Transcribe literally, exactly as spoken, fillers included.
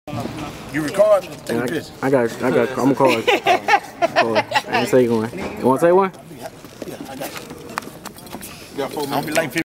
You record? Take a picture. I got, I got, I'm gonna call it. I didn't say one. You wanna say one? Yeah, I got it. You got four minutes.